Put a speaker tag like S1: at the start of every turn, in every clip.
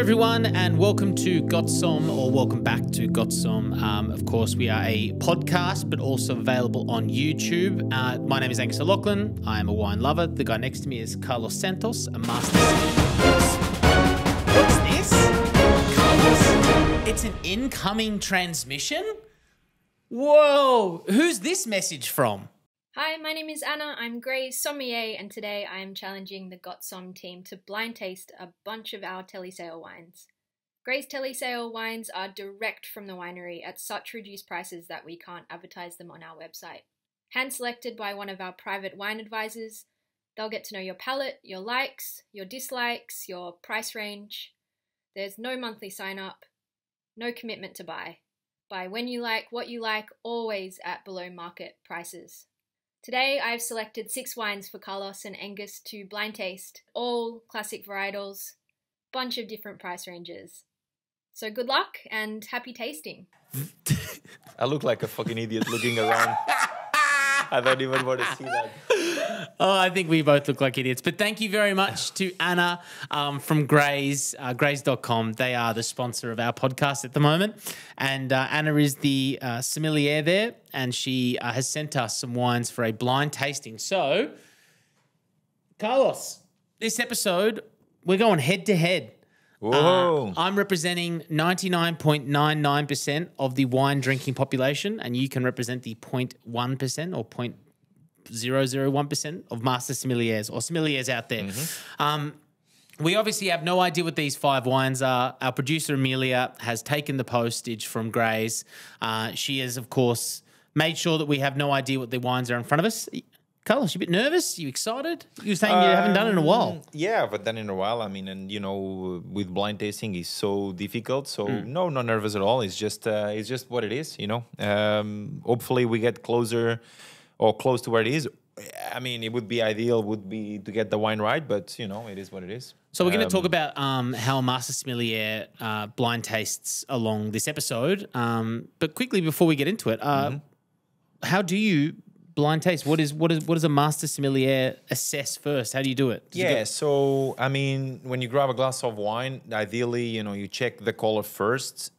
S1: everyone, and welcome to Got Somme, or welcome back to Got Somme. Of course, we are a podcast, but also available on YouTube. My name is Angus. I am a wine lover. The guy next to me is Carlos Santos, a master. What's this? Carlos, it's an incoming transmission? Whoa! Who's this message from?
S2: Hi, my name is Anna. I'm Grey's sommelier, and today I am challenging the Got Somme team to blind taste a bunch of our telesale wines. Grey's telesale wines are direct from the winery at such reduced prices that we can't advertise them on our website. Hand-selected by one of our private wine advisors, they'll get to know your palate, your likes, your dislikes, your price range. There's no monthly sign-up, no commitment to buy. Buy when you like, what you like, always at below market prices. Today I've selected 6 wines for Carlos and Angus to blind taste, all classic varietals, bunch of different price ranges. So good luck and happy tasting.
S3: I look like a fucking idiot looking around. I don't even want to see that.
S1: Oh, I think we both look like idiots. But thank you very much to Anna from Greys, Greys.com. They are the sponsor of our podcast at the moment. And Anna is the sommelier there, and she has sent us some wines for a blind tasting. So, Carlos, this episode, we're going head-to-head.
S3: Whoa.
S1: I'm representing 99.99% of the wine drinking population, and you can represent the 0.1% or 0.001% of master sommeliers or sommeliers out there. We obviously have no idea what these 5 wines are. Our producer, Amelia, has taken the postage from Grey's. She has, of course, made sure that we have no idea what the wines are in front of us. Carlos, you a bit nervous? You excited? You were saying you haven't done it in a while.
S3: Yeah, but done in a while. I mean, and you know, with blind tasting is so difficult. So no, not nervous at all. It's just what it is. You know. Hopefully, we get closer or close to where it is. I mean, it would be ideal would be to get the wine right, but you know, it is what it is.
S1: So we're going to talk about how a master sommelier blind tastes along this episode. But quickly before we get into it, how do you blind taste? What does a master sommelier assess first? How do you do it?
S3: So I mean, when you grab a glass of wine, ideally, you know, you check the color first.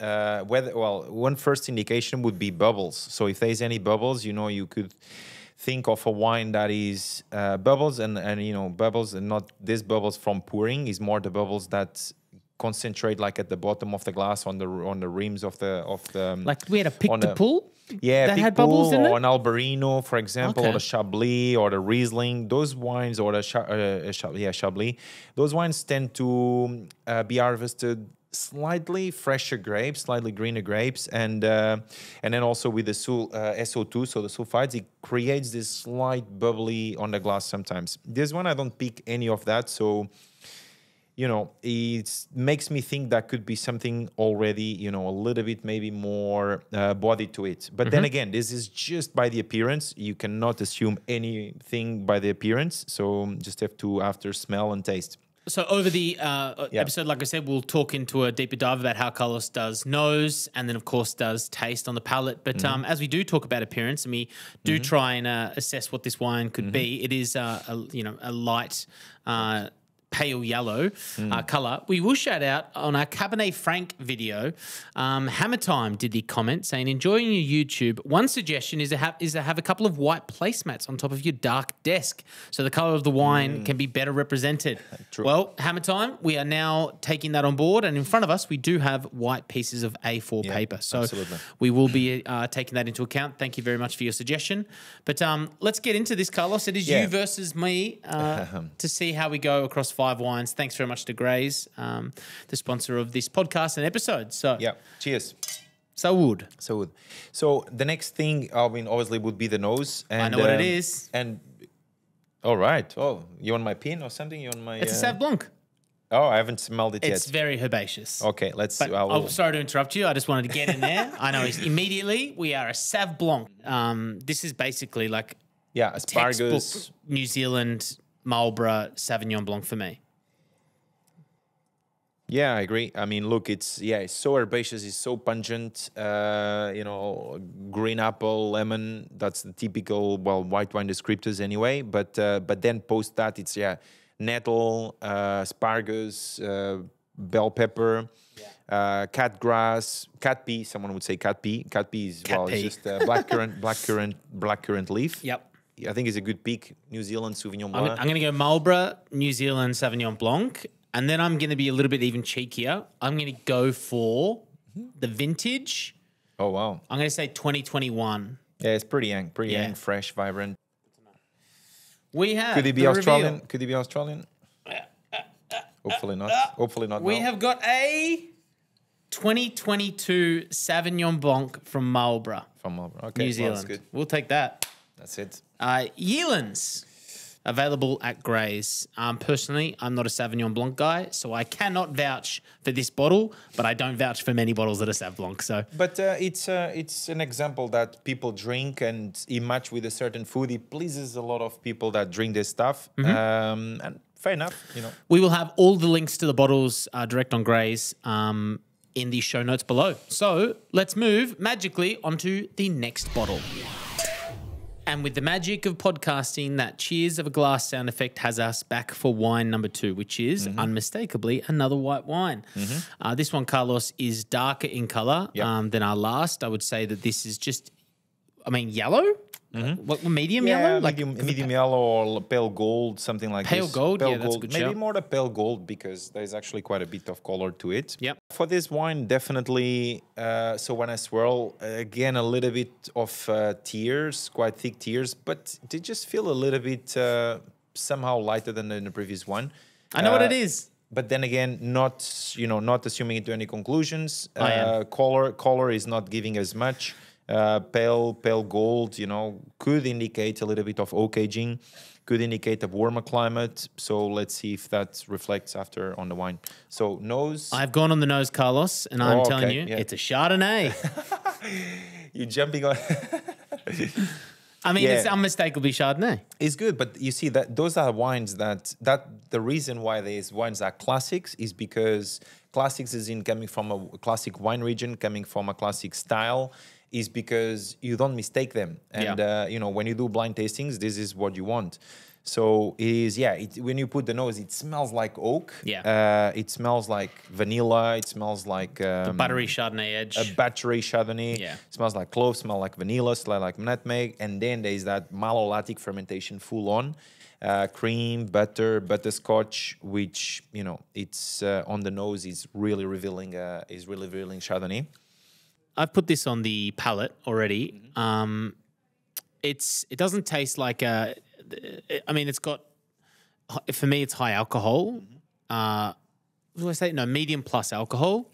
S3: One first indication would be bubbles. So if there's any bubbles, you know, you could think of a wine that is bubbles and you know, bubbles, and not these bubbles from pouring, is more the bubbles that concentrate like at the bottom of the glass on the rims of the
S1: like we had a pick to pull.
S3: Yeah,
S1: that
S3: Pic
S1: had bubbles in it?
S3: or an Albarino, for example, or the Chablis or the Riesling. Those wines, or the Chablis. Those wines tend to be harvested slightly fresher grapes, slightly greener grapes, and then also with the SO2, so the sulfides, it creates this slight bubbly on the glass sometimes. This one I don't pick any of that, so you know, it makes me think that could be something already, you know, a little bit maybe more body to it. But then again, this is just by the appearance. You cannot assume anything by the appearance. So just have to after smell and taste.
S1: So over the episode, like I said, we'll talk into a deeper dive about how Carlos does nose and then, of course, does taste on the palate. But as we do talk about appearance and we do try and assess what this wine could be, it is, a light pale yellow colour. We will shout out on our Cabernet Franc video. Hammer Time did the comment saying, enjoying your YouTube. One suggestion is to have a couple of white placemats on top of your dark desk so the colour of the wine can be better represented.
S3: True.
S1: Well, Hammer Time, we are now taking that on board, and in front of us we do have white pieces of A4 paper. So we will be taking that into account. Thank you very much for your suggestion. But let's get into this, Carlos. It is you versus me to see how we go across 5 wines. Thanks very much to Grey's, the sponsor of this podcast and episode. So
S3: cheers.
S1: Salud.
S3: So the next thing, I mean, obviously would be the nose. And,
S1: I know what it is.
S3: And all right. Oh, you want my pin or something? You want my?
S1: It's a Sauv Blanc.
S3: Oh, I haven't smelled it yet.
S1: It's very herbaceous.
S3: Okay, let's.
S1: But I'm sorry to interrupt you. I just wanted to get in there. I know immediately we are a Sauv Blanc. This is basically like
S3: asparagus,
S1: textbook New Zealand Marlborough Sauvignon Blanc for me.
S3: Yeah, I agree. I mean, look, it's so herbaceous, it's so pungent. You know, green apple, lemon. That's the typical white wine descriptors anyway. But then post that, it's nettle, asparagus, bell pepper, cat grass, cat pea. Someone would say cat pea. Cat pea is it's just blackcurrant leaf.
S1: Yep.
S3: I think it's a good pick. New Zealand Sauvignon Blanc.
S1: I'm going to go Marlborough, New Zealand Sauvignon Blanc, and then I'm going to be a little bit even cheekier. I'm going to go for the vintage.
S3: Oh wow!
S1: I'm going to say 2021.
S3: Yeah, it's pretty young, fresh, vibrant.
S1: We have.
S3: Could it be Australian? Reveal. Could it be Australian? Hopefully not. Hopefully not.
S1: We have got a 2022 Sauvignon Blanc from Marlborough.
S3: From Marlborough, okay.
S1: New Zealand.
S3: Well, that's good.
S1: We'll take that.
S3: That's it.
S1: Yealands. Available at Gray's. Personally, I'm not a Sauvignon Blanc guy, so I cannot vouch for this bottle, but I don't vouch for many bottles that are Sav Blanc. So,
S3: but it's an example that people drink, and it match with a certain food. It pleases a lot of people that drink this stuff, and fair enough, you know.
S1: We will have all the links to the bottles direct on Gray's in the show notes below. So let's move magically onto the next bottle. And with the magic of podcasting, that cheers of a glass sound effect has us back for wine number 2, which is unmistakably another white wine. This one, Carlos, is darker in colour than our last. I would say that this is just, yellow? What, medium yellow?
S3: Like medium yellow or pale gold, something like
S1: pale
S3: this.
S1: Gold?
S3: Pale
S1: Yeah,
S3: gold.
S1: that's a good
S3: Maybe
S1: shout.
S3: more the pale gold, because there's actually quite a bit of color to it.
S1: Yep.
S3: For this wine, definitely, so when I swirl, again, a little bit of tears, quite thick tears, but they just feel a little bit somehow lighter than the previous one.
S1: I know what it is.
S3: But then again, not assuming into any conclusions. Color is not giving as much. Pale gold, could indicate a little bit of oak aging, could indicate a warmer climate. So let's see if that reflects after on the wine. So nose.
S1: I've gone on the nose, Carlos, and I'm telling you, it's a Chardonnay.
S3: You're jumping on.
S1: It's unmistakably Chardonnay.
S3: It's good, but you see that those are wines that the reason why these wines are classics is because classics is in coming from a classic wine region, coming from a classic style, is because you don't mistake them. And, when you do blind tastings, this is what you want. So it is, when you put the nose, it smells like oak.
S1: Yeah.
S3: It smells like vanilla. It smells like...
S1: the buttery Chardonnay edge.
S3: A buttery Chardonnay.
S1: Yeah.
S3: It smells like clove, smells like vanilla, smells like nutmeg. And then there's that malolactic fermentation full on. Cream, butterscotch, which, it's on the nose is really revealing Chardonnay.
S1: I've put this on the palate already. It doesn't taste like it's got, for me, it's high alcohol. What do I say? No, medium plus alcohol.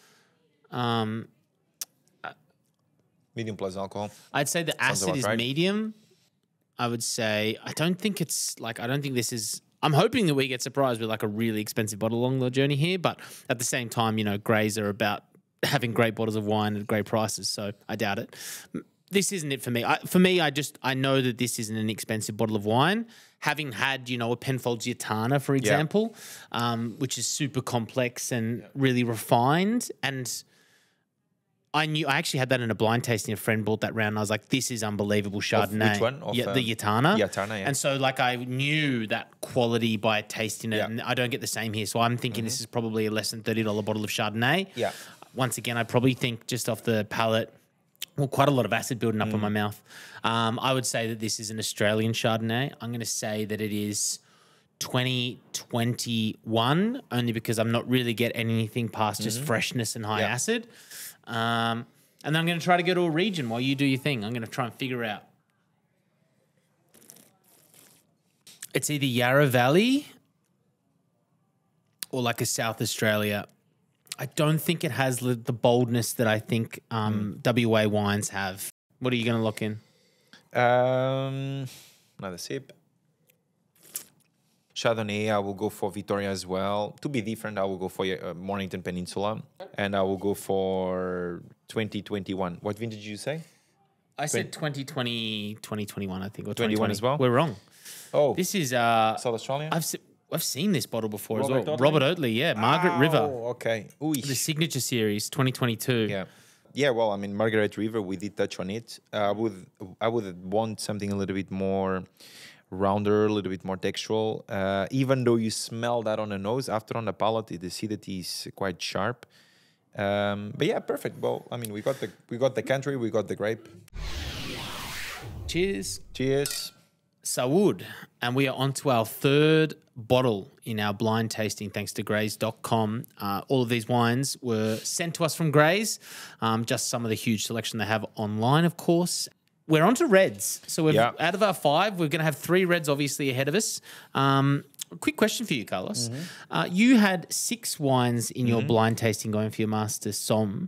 S3: Medium plus alcohol.
S1: I'd say the acid is medium. I would say, I don't think this is, I'm hoping that we get surprised with like a really expensive bottle along the journey here, but at the same time, Greys are about having great bottles of wine at great prices, so I doubt it. This isn't it for me. I know that this isn't an expensive bottle of wine. Having had, a Penfolds Yatana, for example, which is super complex and really refined, and I actually had that in a blind tasting. A friend bought that round, and I was like, "This is unbelievable Chardonnay."
S3: Which one?
S1: The Yatana.
S3: Yatana, yeah.
S1: And so, I knew that quality by tasting it, and I don't get the same here. So I'm thinking this is probably a less than $30 bottle of Chardonnay.
S3: Yeah.
S1: Once again, I probably think just off the palate, quite a lot on building up on my mouth. I would say that this is an Australian Chardonnay. I'm going to say that it is 2021, only because I'm not really getting anything past just freshness and high acid. And then I'm going to try to go to a region while you do your thing. I'm going to try and figure out. It's either Yarra Valley or like a South Australia. I don't think it has the boldness that I think WA wines have. What are you going to lock in?
S3: Another sip. Chardonnay, I will go for Victoria as well. To be different, I will go for Mornington Peninsula. And I will go for 2021. What vintage did you say?
S1: I said 2020, 2021, I think. Or
S3: 21 as well?
S1: We're wrong.
S3: Oh.
S1: This is...
S3: South Australia?
S1: I've seen this bottle before as well.
S3: Oatley?
S1: Robert Oatley, Margaret River.
S3: Oh, okay. Ooh.
S1: The Signature Series, 2022.
S3: Yeah. Yeah, well, Margaret River, we did touch on it. I would want something a little bit more rounder, a little bit more textural. Even though you smell that on the nose, after on the palate, the acidity is quite sharp. But yeah, perfect. Well, I mean, we got the country, we got the grape.
S1: Cheers.
S3: Cheers.
S1: Saud. And we are on to our third bottle in our blind tasting, thanks to Grays.com. All of these wines were sent to us from Grays, just some of the huge selection they have online, of course. We're on to reds. So out of our 5, we're going to have 3 reds obviously ahead of us. Quick question for you, Carlos. You had 6 wines in your blind tasting going for your Master Somme.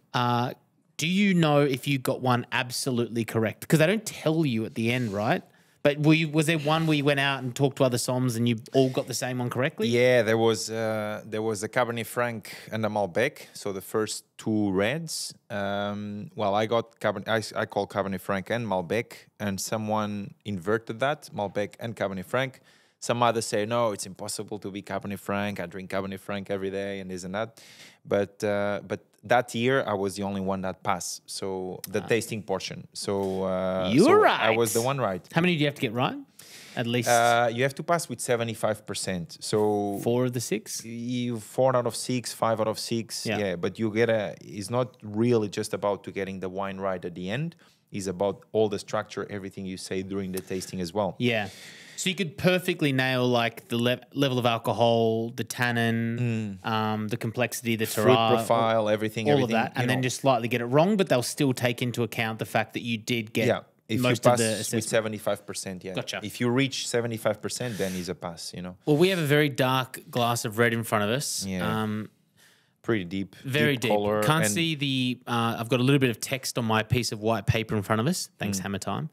S1: Do you know if you got one absolutely correct? Because they don't tell you at the end, right? But was there one where you went out and talked to other Somms and you all got the same one correctly?
S3: Yeah, there was a Cabernet Franc and a Malbec. So the first 2 reds. Well, I got I call Cabernet Franc and Malbec, and someone inverted that, Malbec and Cabernet Franc. Some others say, no, it's impossible to be Cabernet Franc. I drink Cabernet Franc every day and this and that. But that year, I was the only one that passed. So the tasting portion. So
S1: you were right.
S3: I was the one right.
S1: How many do you have to get right? At least?
S3: You have to pass with 75%. So
S1: 4 of the 6?
S3: 4 out of 6, 5 out of 6. Yeah, but you get it's not really just about getting the wine right at the end. It's about all the structure, everything you say during the tasting as well.
S1: Yeah. So you could perfectly nail like the level of alcohol, the tannin, the complexity, the terroir,
S3: fruit profile, everything,
S1: all of that, and then just slightly get it wrong, but they'll still take into account the fact that you did get
S3: if
S1: most
S3: you
S1: of
S3: pass
S1: the assessment.
S3: with 75%, yeah.
S1: Gotcha.
S3: If you reach 75%, then it's a pass,
S1: Well, we have a very dark glass of red in front of us.
S3: Yeah. Pretty deep.
S1: Very deep.
S3: Color.
S1: Can't see the... I've got a little bit of text on my piece of white paper in front of us. Thanks, Hammer Time.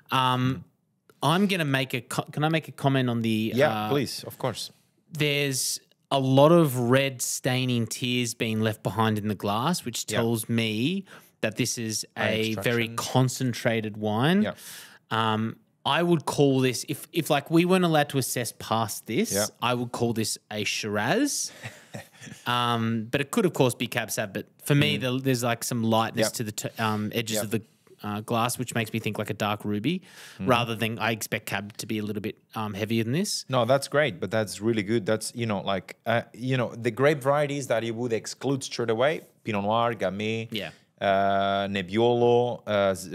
S1: I'm going to make can I make a comment on the...
S3: Yeah, please, of course.
S1: There's a lot of red staining tears being left behind in the glass, which tells me that this is a very concentrated wine. I would call this, if like we weren't allowed to assess past this, I would call this a Shiraz. But it could, of course, be Cab Sav. But for me, there's like some lightness to the edges of the glass, which makes me think like a dark ruby, rather than I expect Cab to be a little bit heavier than this.
S3: No, that's great, but that's really good. That's, the grape varieties that you would exclude straight away, Pinot Noir, Gamay, Nebbiolo,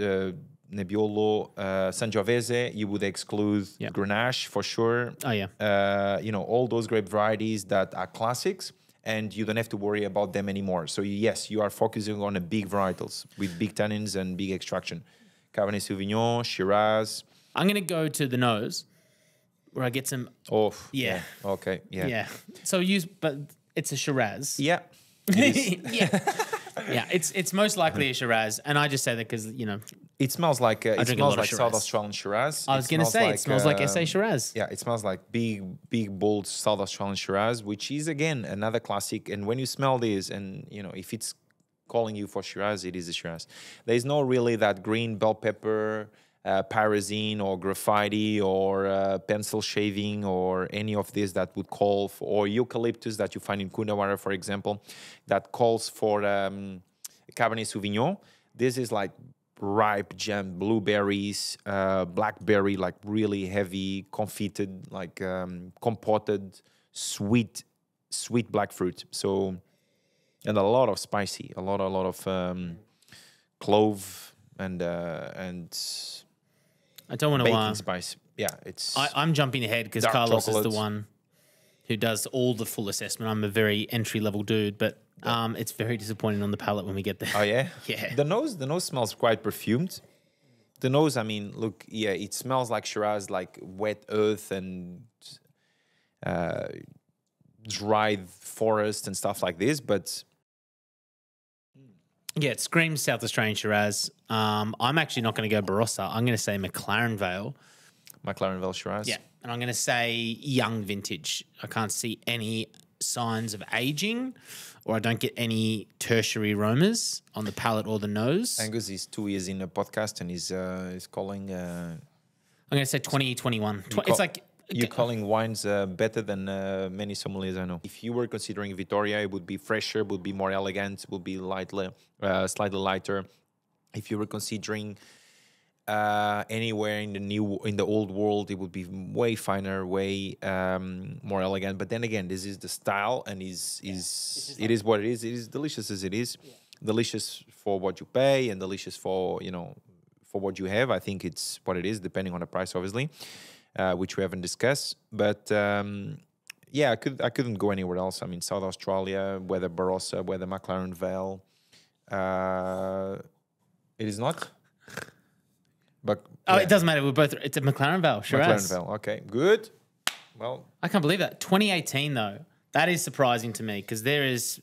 S3: Sangiovese, you would exclude Grenache for sure.
S1: Oh, yeah.
S3: All those grape varieties that are classics, and you don't have to worry about them anymore. So yes, you are focusing on the big varietals with big tannins and big extraction. Cabernet Sauvignon, Shiraz.
S1: I'm going to go to the nose where I get some...
S3: Oh, yeah. Okay, yeah.
S1: Yeah. So but it's a Shiraz.
S3: Yeah.
S1: Yeah, it's most likely a Shiraz, and I just say that because
S3: it smells like South Australian Shiraz.
S1: I was going to say it smells like SA Shiraz.
S3: Yeah, it smells like big bold South Australian Shiraz, which is again another classic. And when you smell this, and if it's calling you for Shiraz, it is a Shiraz. There is no really that green bell pepper, pyrazine or graffiti or pencil shaving or any of this that would call for, or eucalyptus that you find in Coonawarra, for example, that calls for Cabernet Sauvignon. This is like ripe jam, blueberries, blackberry, like really heavy, confited, like compoted, sweet black fruit. So, and a lot of spicy, a lot of clove and
S1: I don't want to
S3: baking spice. Yeah, it's.
S1: I'm jumping ahead because Carlos is the one who does all the full assessment. I'm a very entry level dude, but it's very disappointing on the palate when we get there.
S3: Oh yeah,
S1: yeah.
S3: The nose smells quite perfumed. The nose, I mean, look, yeah, it smells like Shiraz, like wet earth and dried forest and stuff like this, but.
S1: Yeah, it screams South Australian Shiraz. I'm actually not going to go Barossa. I'm going to say McLaren Vale.
S3: McLaren Vale Shiraz.
S1: Yeah, and I'm going to say young vintage. I can't see any signs of aging, or I don't get any tertiary aromas on the palate or the nose.
S3: Angus is 2 years in a podcast and he's calling...
S1: I'm going to say 2021. It's like...
S3: You're calling wines better than many sommeliers I know. If you were considering Vittoria, it would be fresher, would be more elegant, would be slightly lighter. If you were considering anywhere in the old world, it would be way finer, way more elegant. But then again, this is the style, and it is what it is. It is delicious as it is. Yeah. Delicious for what you pay, and delicious for for what you have. I think it's what it is, depending on the price, obviously, which we haven't discussed. But yeah, I couldn't go anywhere else. I mean, South Australia, whether Barossa, whether McLaren Vale, it is not. But
S1: yeah. It doesn't matter. We're both. It's a McLaren Vale. Shiraz.
S3: McLaren Vale. Okay, good. Well,
S1: I can't believe that. 2018 though, that is surprising to me because there's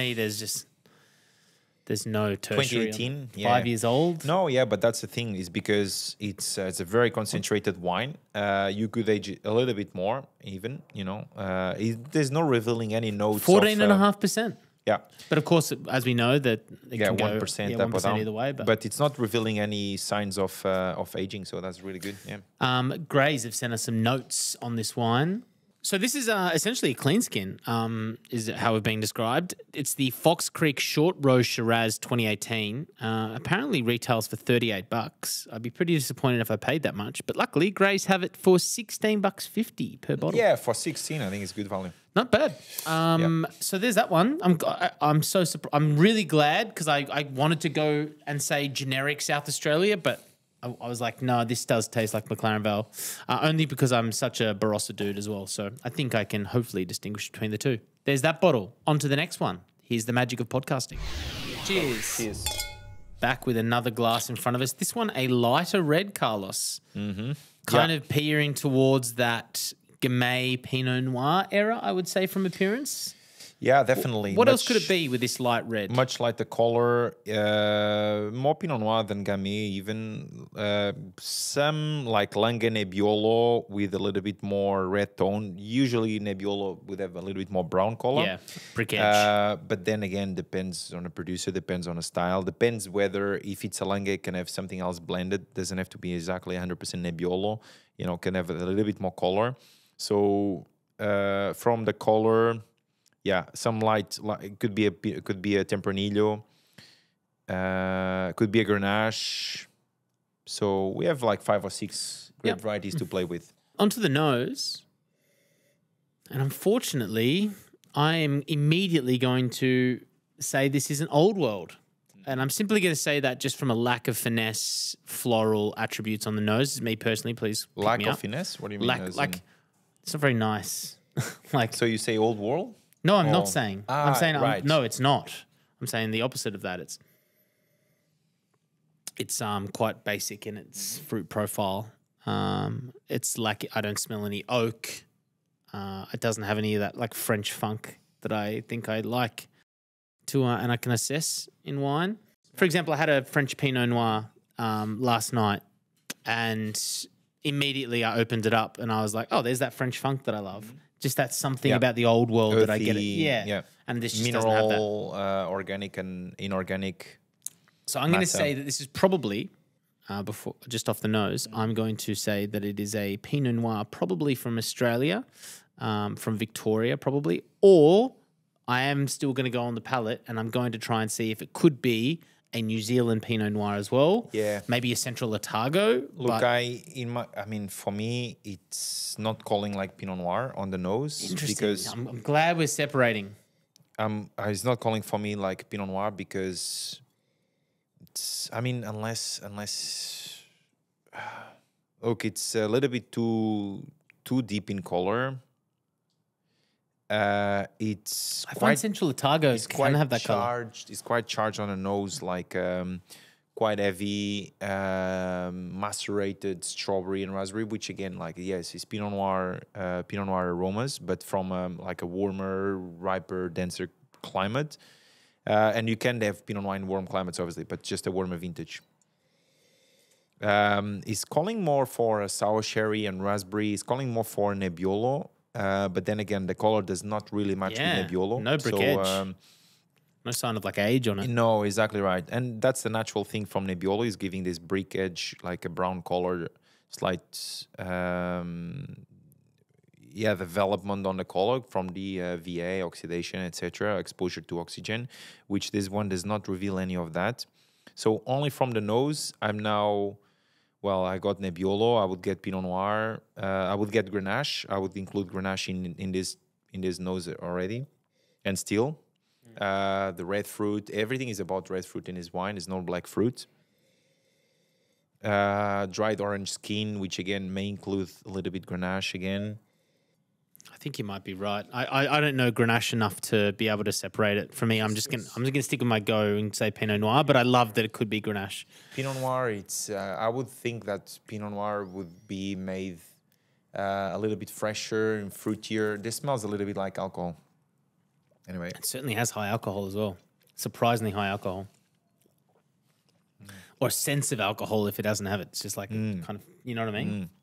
S1: no tertiary.
S3: 2018,
S1: 5 years old.
S3: No, yeah, but that's the thing is because it's a very concentrated wine. You could age it a little bit more, even. There's no revealing any notes.
S1: 14.5%.
S3: Yeah,
S1: but of course, as we know, that it can
S3: 1%
S1: go,
S3: up or down
S1: either way.
S3: But it's not revealing any signs of aging, so that's really good. Yeah.
S1: Grays have sent us some notes on this wine. So this is essentially a clean skin, is how we've been described. It's the Fox Creek Short Roast Shiraz 2018. Apparently retails for $38. I'd be pretty disappointed if I paid that much, but luckily Grays have it for $16.50 per bottle.
S3: Yeah, for 16, I think it's good value.
S1: Not bad. So there's that one. I'm so surprised. I'm really glad because I wanted to go and say generic South Australia, but I was like, no, this does taste like McLaren Vale, only because I'm such a Barossa dude as well. So I think I can hopefully distinguish between the two. There's that bottle. On to the next one. Here's the magic of podcasting. Cheers.
S3: Cheers.
S1: Back with another glass in front of us. This one, a lighter red, Carlos.
S3: Mm-hmm.
S1: Kind of peering towards that Gamay Pinot Noir era, I would say, from appearance.
S3: Yeah, definitely.
S1: What else could it be with this light red?
S3: Much like the color, more Pinot Noir than Gamay, even. Some like Langhe Nebbiolo with a little bit more red tone. Usually Nebbiolo would have a little bit more brown color.
S1: Yeah, brick edge.
S3: But then again, depends on the producer, depends on the style. Depends whether if it's a Langhe, it can have something else blended. Doesn't have to be exactly 100% Nebbiolo. Can have a little bit more color. So from the color... Yeah, some light. It could be a Tempranillo, could be a Grenache. So we have like 5 or 6 great varieties to play with.
S1: Onto the nose, and unfortunately, I am immediately going to say this is an old world, and I'm simply going to say that just from a lack of finesse, floral attributes on the nose. This is me personally. Please,
S3: lack of finesse. What do you mean?
S1: It's not very nice.
S3: So you say old world?
S1: No, I'm not saying. I'm saying
S3: right.
S1: No, it's not. I'm saying the opposite of that. It's quite basic in its fruit profile. It's like I don't smell any oak. It doesn't have any of that like French funk that I think I like to and I can assess in wine. For example, I had a French Pinot Noir last night, and immediately I opened it up and I was like, oh, there's that French funk that I love. Just that's something about the old world that I get it. Yeah. And this just doesn't have that.
S3: Organic and inorganic.
S1: So I'm going to say that this is probably, just off the nose, I'm going to say that it is a Pinot Noir, probably from Australia, from Victoria probably, or I am still going to go on the palate and I'm going to try and see if it could be a New Zealand Pinot Noir as well.
S3: Yeah.
S1: Maybe a Central Otago.
S3: Look, for me, it's not calling like Pinot Noir on the nose.
S1: Interesting.
S3: Because
S1: I'm glad we're separating.
S3: It's not calling for me like Pinot Noir because it's, unless look, it's a little bit too deep in color. I
S1: find Central Otago can have that
S3: charged. It's quite charged on the nose, like quite heavy, macerated strawberry and raspberry. Which again, it's Pinot Noir aromas, but from like a warmer, riper, denser climate. And you can have Pinot Noir in warm climates, obviously, but just a warmer vintage. It's calling more for a sour sherry and raspberry. It's calling more for Nebbiolo. But then again, the color does not really match with Nebbiolo.
S1: No brick edge. No sign of like age on it.
S3: No, exactly right. And that's the natural thing from Nebbiolo, is giving this brick edge, like a brown color, slight development on the color from the VA, oxidation, etc., exposure to oxygen, which this one does not reveal any of that. So only from the nose, I'm now Well, I got Nebbiolo. I would get Pinot Noir. I would get Grenache. I would include Grenache in this nose already, and still, the red fruit. Everything is about red fruit in his wine. It's not black fruit. Dried orange skin, which again may include a little bit Grenache again.
S1: I think you might be right. I don't know Grenache enough to be able to separate it. For me, I'm just gonna stick with my go and say Pinot Noir. But I love that it could be Grenache.
S3: Pinot Noir. It's I would think that Pinot Noir would be made a little bit fresher and fruitier. This smells a little bit like alcohol. Anyway,
S1: It certainly has high alcohol as well. Surprisingly high alcohol. Or a sense of alcohol if it doesn't have it. It's just like kind of, you know what I mean?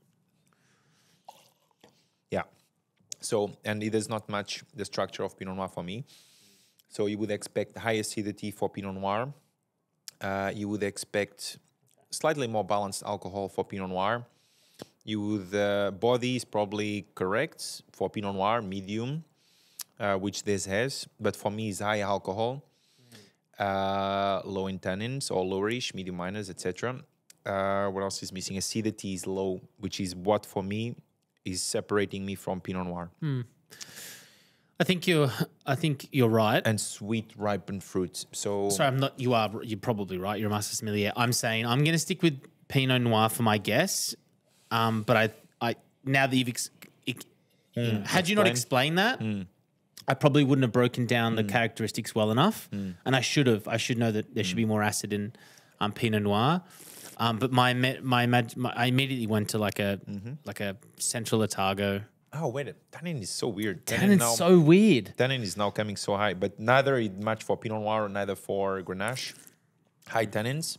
S3: Yeah. So, and it is not much the structure of Pinot Noir for me. So you would expect high acidity for Pinot Noir. You would expect slightly more balanced alcohol for Pinot Noir. You would, body is probably correct for Pinot Noir, medium, which this has. But for me, it's high alcohol. Low in tannins or lowerish, medium minors, etc. What else is missing? Acidity is low, which is what for me is separating me from Pinot Noir.
S1: I think you're right.
S3: And sweet ripened fruits. So
S1: Sorry, I'm not. You're probably right. You're a master sommelier. I'm saying I'm going to stick with Pinot Noir for my guess. But I now that you've had you not explained that, I probably wouldn't have broken down the characteristics well enough, and I should have. I should know that there should be more acid in Pinot Noir. But I immediately went to like a Central Otago.
S3: oh wait, tannin is so weird.
S1: Tannin's so weird.
S3: Tannin is now coming so high, but neither is much for Pinot Noir, neither for Grenache. High tannins.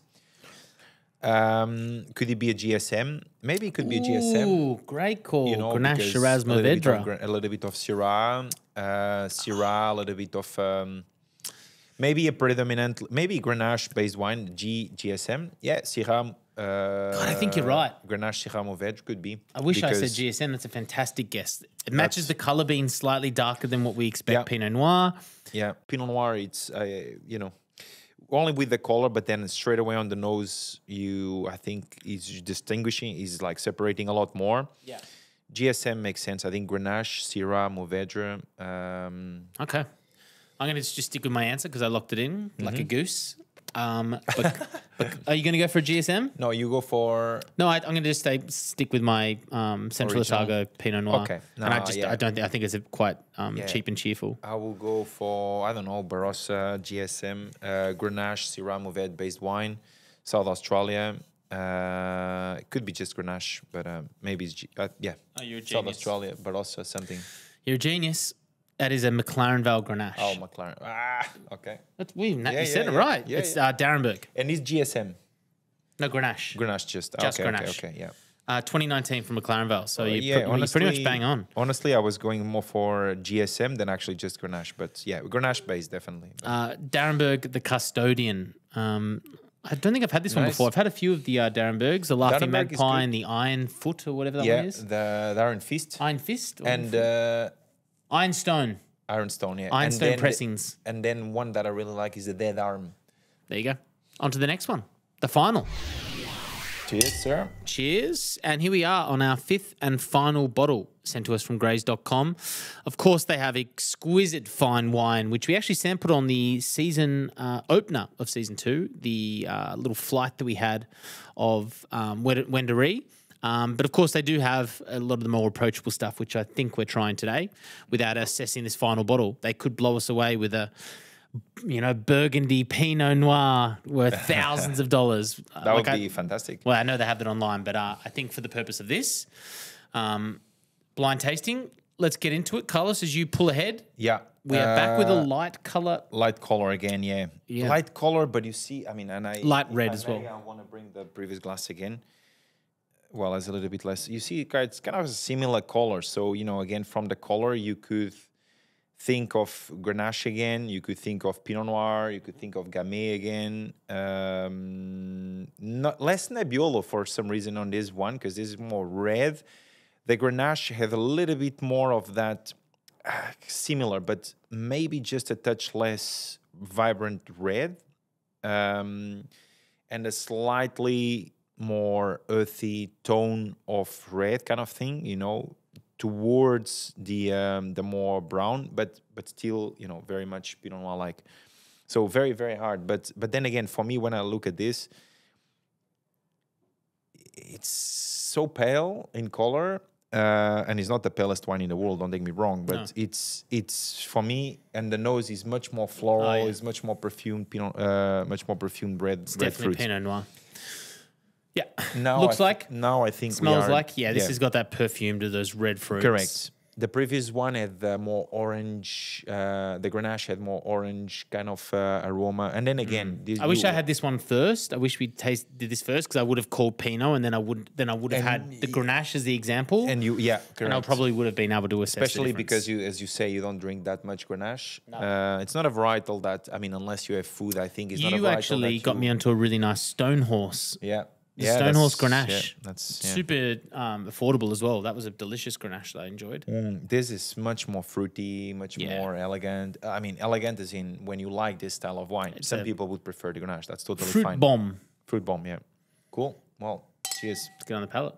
S3: Could it be a GSM? Maybe it could be a GSM.
S1: Ooh, great call.
S3: You know,
S1: Grenache,
S3: because
S1: Shiraz, Mourvedre.
S3: a little bit of Shiraz, a little bit of maybe a predominant, maybe Grenache-based wine, GSM. Yeah, Shiraz.
S1: God, I think you're right.
S3: Grenache, Shiraz, Mourvedre could be.
S1: I wish I said GSM. That's a fantastic guess. It matches the color being slightly darker than what we expect Pinot Noir.
S3: Yeah, Pinot Noir, it's, you know, only with the color, but then straight away on the nose, I think is distinguishing, is like separating a lot more.
S1: Yeah.
S3: GSM makes sense. I think Grenache, Shiraz, Mourvedre.
S1: Okay. I'm going to just stick with my answer because I locked it in like a goose. But are you going to go for a GSM?
S3: No, you go for...
S1: No, I'm going to just stick with my Central Otago Pinot Noir.
S3: Okay. No,
S1: and I think it's quite cheap and cheerful.
S3: I will go for, I don't know, Barossa, GSM, Grenache, Shiraz, Mourvedre based wine, South Australia. It could be just Grenache, but maybe it's,
S1: Oh, you're a genius.
S3: South Australia, Barossa, something.
S1: You're a genius. That is a McLaren Vale Grenache.
S3: Oh, McLaren. Okay.
S1: You said it right.
S3: Yeah,
S1: it's Darrenberg.
S3: And it's GSM.
S1: No, Grenache.
S3: Grenache just
S1: Grenache.
S3: Okay, yeah.
S1: 2019 from McLaren Vale. So you're pretty much bang on.
S3: Honestly, I was going more for GSM than actually just Grenache. But yeah, Grenache based, definitely.
S1: Darrenberg, the custodian. I don't think I've had this one before. I've had a few of the Darrenbergs, the Laughing Magpie and the Iron Foot or whatever that one is.
S3: The Iron Fist.
S1: Iron Fist?
S3: And...
S1: Ironstone.
S3: Ironstone, yeah.
S1: Ironstone pressings.
S3: And then one that I really like is the Dead Arm.
S1: There you go. On to the next one. The final.
S3: Cheers, sir.
S1: Cheers. And here we are on our fifth and final bottle sent to us from Grays.com. Of course, they have exquisite fine wine, which we actually sampled on the season opener of season 2, the little flight that we had of Wendouree. But of course, they do have a lot of the more approachable stuff, which I think we're trying today without assessing this final bottle. They could blow us away with a, Burgundy Pinot Noir worth thousands of dollars.
S3: That would be fantastic.
S1: Well, I know they have it online, but I think for the purpose of this blind tasting, let's get into it. Carlos, as you pull ahead.
S3: Yeah.
S1: We are back with a light color.
S3: Light color again, yeah. Light color, but you see,
S1: light red as well.
S3: I want to bring the previous glass again. Well, it's a little bit less. You see, it's kind of a similar color. So, again, from the color, you could think of Grenache again. You could think of Pinot Noir. You could think of Gamay again. Less Nebbiolo for some reason on this one, because this is more red. The Grenache has a little bit more of that similar, but maybe just a touch less vibrant red. And a slightly more earthy tone of red kind of thing, you know, towards the more brown, but still, you know, very much Pinot Noir like. So very, very hard. But then again, for me, when I look at this, it's so pale in color, and it's not the palest wine in the world, don't take me wrong, but no. It's for me, and the nose is much more floral, is much more perfumed Pinot, much more perfumed red.
S1: It's
S3: red
S1: definitely
S3: fruit.
S1: Pinot Noir. Yeah,
S3: now
S1: looks like.
S3: Now I think
S1: smells like. Yeah, this has got that perfume to those red fruits.
S3: Correct. The previous one had the more orange. The Grenache had more orange kind of aroma, and then again,
S1: I wish I had this one first. I wish we did this first because I would have called Pinot, and then I would have had the Grenache as the example.
S3: And correct.
S1: And I probably would have been able to assess,
S3: especially because you, as you say, you don't drink that much Grenache. No. It's not a varietal that, I mean, unless you have food, I think it's not a varietal. You actually
S1: got me onto a really nice Stone Horse.
S3: Yeah.
S1: Stonehorse Grenache.
S3: That's
S1: super affordable as well. That was a delicious Grenache that I enjoyed.
S3: This is much more fruity, much more elegant. I mean, elegant is in when you like this style of wine. Some people would prefer the Grenache. That's totally fine. Fruit bomb, yeah. Cool. Well, cheers.
S1: Let's get on the palate.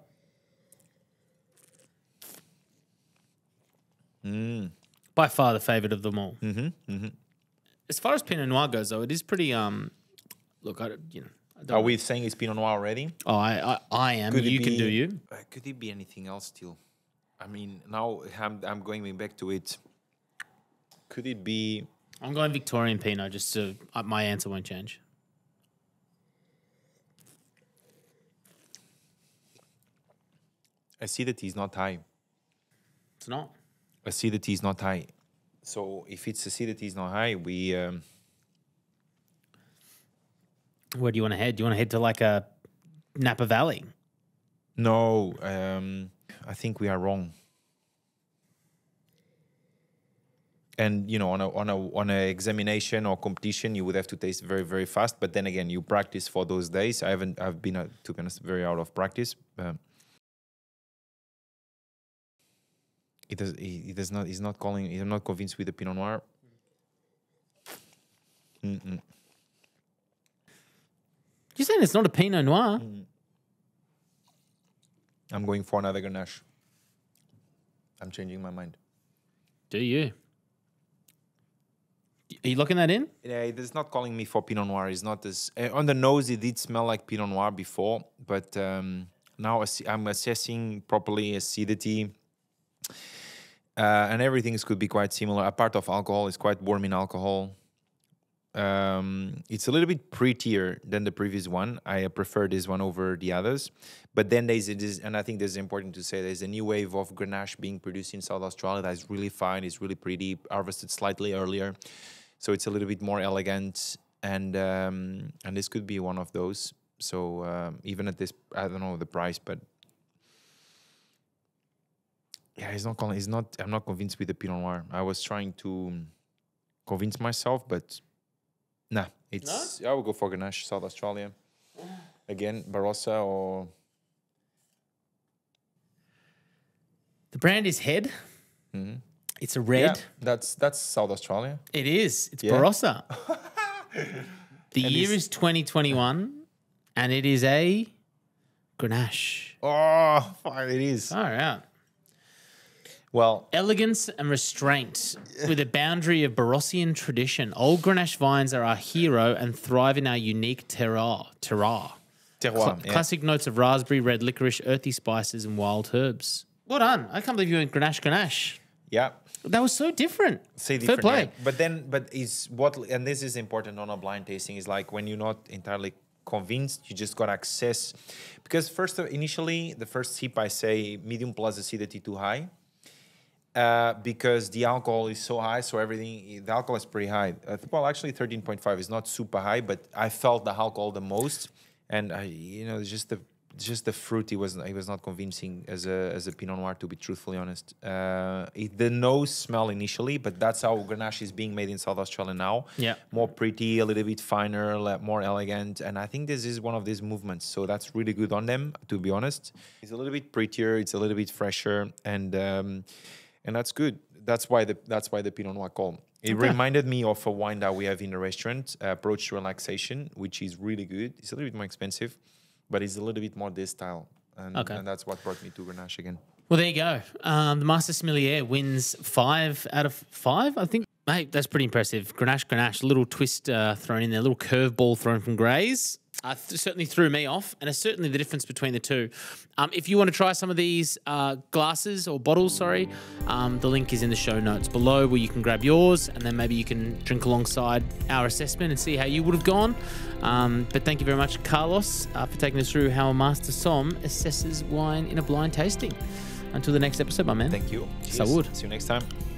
S1: By far the favorite of them all. As far as Pinot Noir goes, though, it is pretty. Look,
S3: are we saying it's Pinot Noir already?
S1: Oh, I am. You can do you.
S3: Could it be anything else still? I mean, now I'm going back to it. Could it be?
S1: I'm going Victorian Pinot. Just so my answer won't change.
S3: Acidity is not high.
S1: It's not.
S3: Acidity is not high. So if its acidity is not high, we.
S1: Where do you want to head? Do you want to head to like a Napa Valley?
S3: No, I think we are wrong. And you know, on a examination or competition, you would have to taste very, very fast. But then again, you practice for those days. I've been to be honest very out of practice. It does not. He's not calling. I'm not convinced with the Pinot Noir.
S1: You're saying it's not a Pinot Noir?
S3: I'm going for another Grenache. I'm changing my mind.
S1: Do you? Are you looking that in?
S3: Yeah, it is not calling me for Pinot Noir. It's not as on the nose. It did smell like Pinot Noir before, but now I'm assessing properly acidity, and everything could be quite similar. A part of alcohol is quite warm in alcohol. It's a little bit prettier than the previous one. I prefer this one over the others. But then and I think this is important to say, there's a new wave of Grenache being produced in South Australia that is really fine. It's really pretty, harvested slightly earlier. So it's a little bit more elegant. And this could be one of those. So even at this, I don't know the price, but yeah, I'm not convinced with the Pinot Noir. I was trying to convince myself, but nah, I will go for Grenache, South Australia. Again, Barossa or...
S1: The brand is Head. It's a red.
S3: Yeah, that's South Australia.
S1: It is. It's Barossa. The year is 2021, and it is a Grenache.
S3: Oh, fine, it is.
S1: All right.
S3: Well,
S1: elegance and restraint with a boundary of Barossian tradition. Old Grenache vines are our hero and thrive in our unique terroir. Classic notes of raspberry, red licorice, earthy spices, and wild herbs. Well done. I can't believe you went Grenache.
S3: Yeah.
S1: That was so different.
S3: Fair play. Yeah. But and this is important on a blind tasting, is like when you're not entirely convinced, you just got access. Because initially, the first sip, I say medium plus acidity too high. Because the alcohol is so high, so the alcohol is pretty high. Well, actually 13.5 is not super high, but I felt the alcohol the most. And just the fruit, it was not convincing as a Pinot Noir, to be truthfully honest. The nose smell initially, but that's how Grenache is being made in South Australia now.
S1: Yeah,
S3: more pretty, a little bit finer, more elegant, and I think this is one of these movements. So that's really good on them, to be honest. It's a little bit prettier, it's a little bit fresher, and that's good. That's why the Pinot Noir call. It reminded me of a wine that we have in the restaurant, Approach to Relaxation, which is really good. It's a little bit more expensive, but it's a little bit more this style. And that's what brought me to Grenache again.
S1: Well, there you go. The Master Sommelier wins 5 out of 5, I think. Mate, that's pretty impressive. Grenache, a little twist thrown in there, a little curveball thrown from Grays. Certainly threw me off, and it's certainly the difference between the two. If you want to try some of these glasses or bottles, the link is in the show notes below where you can grab yours, and then maybe you can drink alongside our assessment and see how you would have gone. But thank you very much, Carlos, for taking us through how a Master Somm assesses wine in a blind tasting. Until the next episode, my man.
S3: Thank you.
S1: Salud.
S3: See you next time.